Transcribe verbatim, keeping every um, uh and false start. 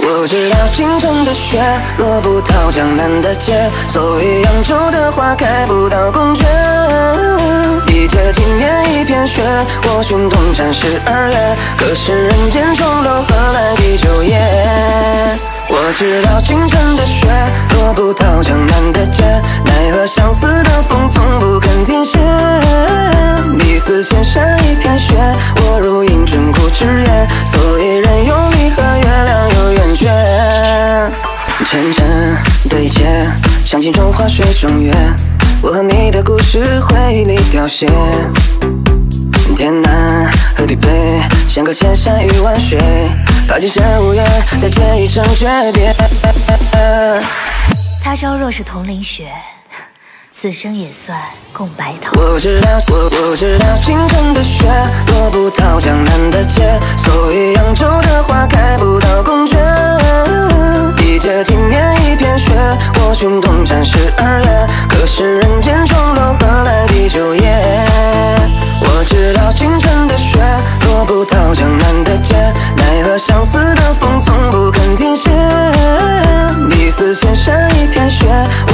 我知道京城的雪落不到江南的街，所以扬州的花开不到宫阙。一结今年一片雪，我寻冬战十二月。可是人间重楼何来第九夜？我知道京城的雪落不到江南的街，奈何相思的风从不肯停歇。你似千山一片雪，我如饮鹌鹑之夜，所以人有离合，月亮有圆缺。浅浅的一切，像镜中花水中月，我和你的故事回忆里凋谢。天南和地北，相隔千山与万水，怕今生无缘，再见一场诀别。 他朝若是同淋雪，此生也算共白头。 我知道，我我知道，京城的雪落不到江南的街，所以扬州的花开不到宫阙。一结今年一片雪，我寻冬战十二月。可是人间重楼何来第九夜？我知道京城的雪落不到江南的街，奈何相思的风从不肯停歇。你似千山一片雪。